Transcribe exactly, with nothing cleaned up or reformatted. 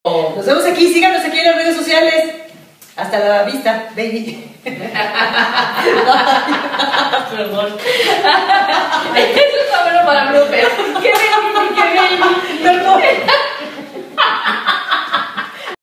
Nos vemos aquí, síganos aquí en las redes sociales. Hasta la vista, baby. Perdón. Eso está bueno para blooper.